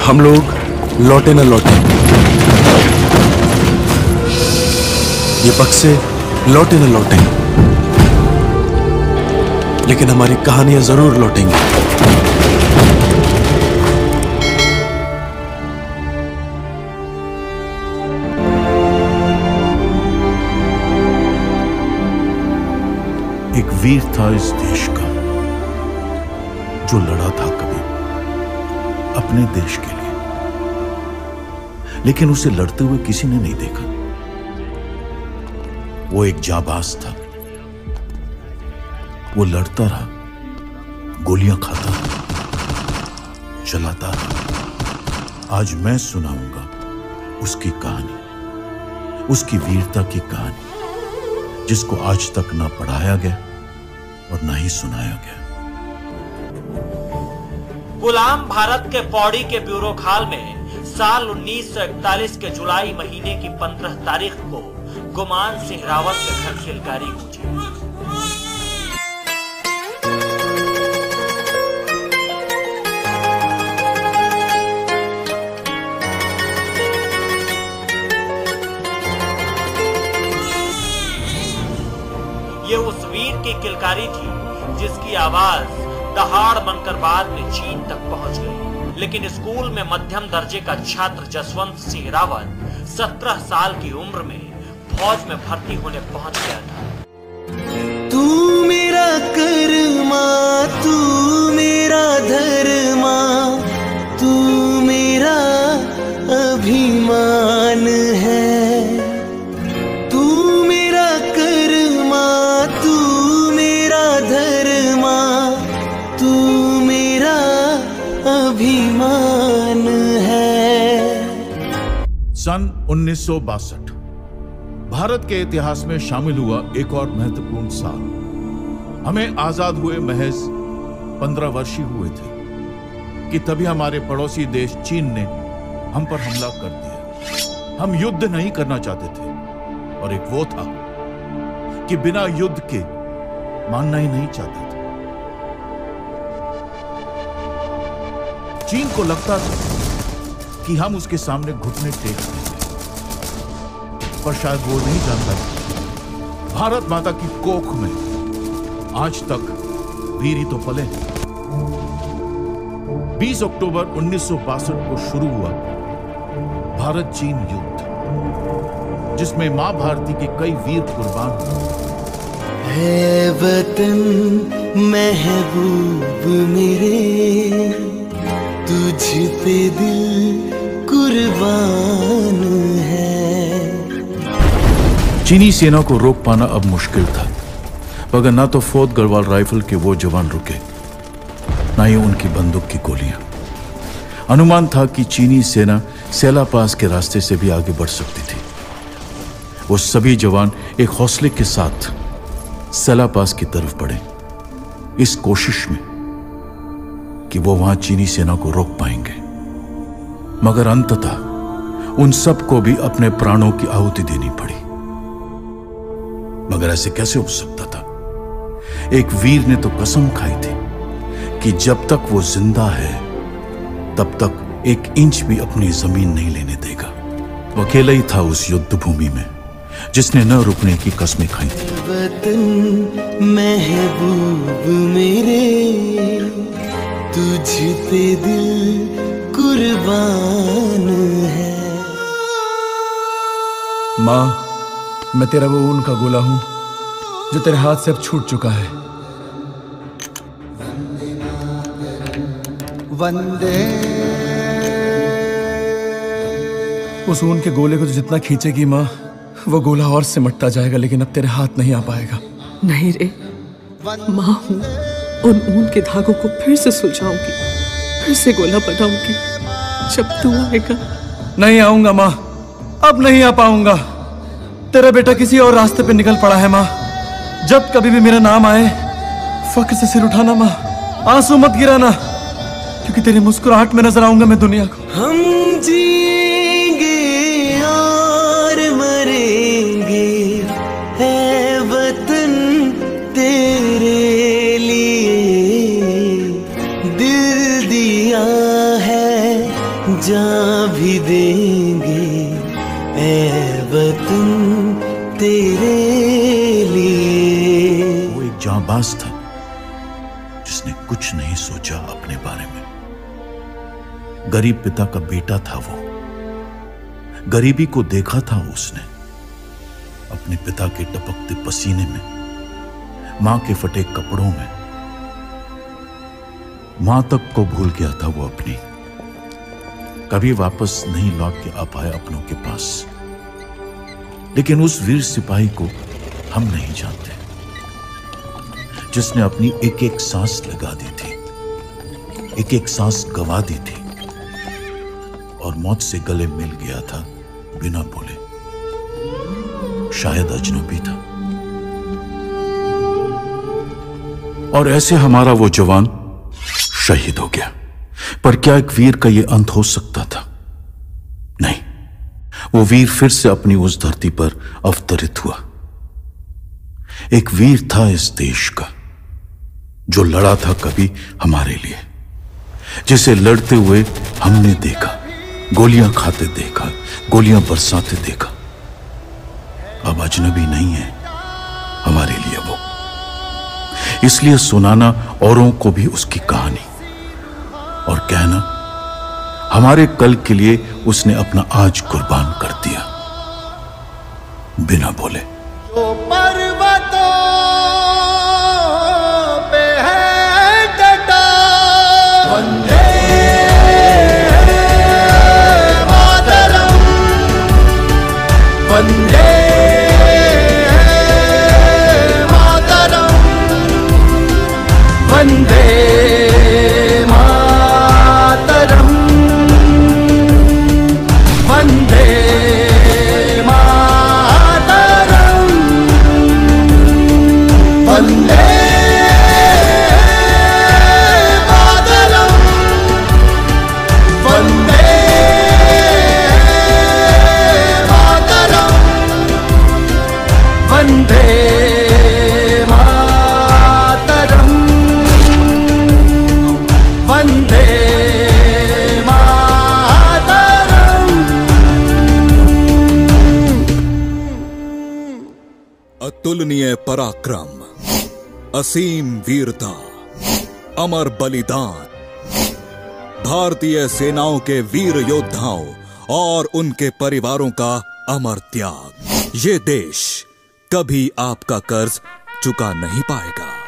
हम लोग लौटे न लौटे, ये बक्से लौटे न लौटे, लेकिन हमारी कहानियां जरूर लौटेंगी। एक वीर था इस देश का जो लड़ा था कभी अपने देश के लिए, लेकिन उसे लड़ते हुए किसी ने नहीं देखा। वो एक जाबाज था, वो लड़ता रहा, गोलियां खाता रहा, चलाता रहा। आज मैं सुनाऊंगा उसकी कहानी, उसकी वीरता की कहानी, जिसको आज तक ना पढ़ाया गया और ना ही सुनाया गया। गुलाम भारत के पौड़ी के ब्यूरो खाल में साल 1941 के जुलाई महीने की 15 तारीख को गुमान सिंह रावत के घर किलकारी गूंजी। ये उस वीर की किलकारी थी जिसकी आवाज दहाड़ बनकर बाद में चीन तक पहुंच गई। लेकिन स्कूल में मध्यम दर्जे का छात्र जसवंत सिंह रावत 17 साल की उम्र में फौज में भर्ती होने पहुंच गया था। तू मेरा कर्मा, तू मेरा धर्मा, तू मेरा अभिमान है। तू मेरा कर्मा, तू मेरा धर्मा, तू मेरा अभिमान है। सन 1962 भारत के इतिहास में शामिल हुआ एक और महत्वपूर्ण साल। हमें आजाद हुए महज 15 वर्ष ही हुए थे कि तभी हमारे पड़ोसी देश चीन ने हम पर हमला कर दिया। हम युद्ध नहीं करना चाहते थे और एक वो था कि बिना युद्ध के मानना ही नहीं चाहता था। चीन को लगता था कि हम उसके सामने घुटने टेक देंगे, पर शायद वो नहीं जानता भारत माता की कोख में आज तक वीर ही तो पले हैं। 20 अक्टूबर 1962 को शुरू हुआ भारत चीन युद्ध, जिसमें मां भारती के कई वीर कुर्बान हुए। है वतन महबूब मेरे, तुझ पे दिल कुर्बान है। चीनी सेना को रोक पाना अब मुश्किल था, मगर ना तो फोर्ट गढ़वाल राइफल के वो जवान रुके, ना ही उनकी बंदूक की गोलियां। अनुमान था कि चीनी सेना सेला पास के रास्ते से भी आगे बढ़ सकती थी। वो सभी जवान एक हौसले के साथ सेला पास की तरफ बढ़े, इस कोशिश में कि वो वहां चीनी सेना को रोक पाएंगे। मगर अंततः उन सबको भी अपने प्राणों की आहुति देनी पड़ी। मगर ऐसे कैसे हो सकता था? एक वीर ने तो कसम खाई थी कि जब तक वो जिंदा है तब तक एक इंच भी अपनी जमीन नहीं लेने देगा। वो अकेला ही था उस युद्ध भूमि में जिसने न रुकने की कस्में खाई थी। वतन महबूब मेरे, तुझ पे दिल कुर्बान है। माँ, मैं तेरा वो ऊन का गोला हूं जो तेरे हाथ से अब छूट चुका है। वंदे। उस ऊन के गोले को तो जितना खींचेगी माँ, वो गोला और सिमटता जाएगा, लेकिन अब तेरे हाथ नहीं आ पाएगा। नहीं रे, माँ हूं, उन ऊन के धागों को फिर से सुलझाऊंगी, फिर से गोला बनाऊंगी जब तू आएगा। नहीं आऊंगा माँ, अब नहीं आ पाऊंगा। तेरा बेटा किसी और रास्ते पे निकल पड़ा है माँ। जब कभी भी मेरा नाम आए फक्र से सिर उठाना माँ, आंसू मत गिराना, क्योंकि तेरी मुस्कुराहट में नजर आऊंगा मैं दुनिया को। हम जिएंगे और मरेंगे, है वतन तेरे लिए। दिल दिया है जा भी देंगे ऐ वतन तेरे लिए। वो एक जांबाज था जिसने कुछ नहीं सोचा अपने बारे में। गरीब पिता का बेटा था वो। गरीबी को देखा था उसने अपने पिता के टपकते पसीने में, मां के फटे कपड़ों में। मां तक को भूल गया था वो अपनी। कभी वापस नहीं लौट के आ पाया अपनों के पास। लेकिन उस वीर सिपाही को हम नहीं जानते जिसने अपनी एक एक सांस लगा दी थी, एक एक सांस गवा दी थी और मौत से गले मिल गया था बिना बोले। शायद अजनबी था। और ऐसे हमारा वो जवान शहीद हो गया। पर क्या एक वीर का यह अंत हो सकता था? नहीं, वो वीर फिर से अपनी उस धरती पर अवतरित हुआ। एक वीर था इस देश का जो लड़ा था कभी हमारे लिए, जिसे लड़ते हुए हमने देखा, गोलियां खाते देखा, गोलियां बरसाते देखा। अब अजनबी नहीं है हमारे लिए वो। इसलिए सुनाना औरों को भी उसकी कहानी और कहना हमारे कल के लिए उसने अपना आज कुर्बान कर दिया बिना बोले। जो पर्वतों पे है डटा, वंदे मातरम, वंदे मातरम, वंदे मातरम, वंदे मातरम, वंदे मातरम, वंदे मातरम, वंदे मातरम, वंदे मातरम। अतुलनीय पराक्रम, असीम वीरता, अमर बलिदान, भारतीय सेनाओं के वीर योद्धाओं और उनके परिवारों का अमर त्याग। ये देश कभी आपका कर्ज चुका नहीं पाएगा।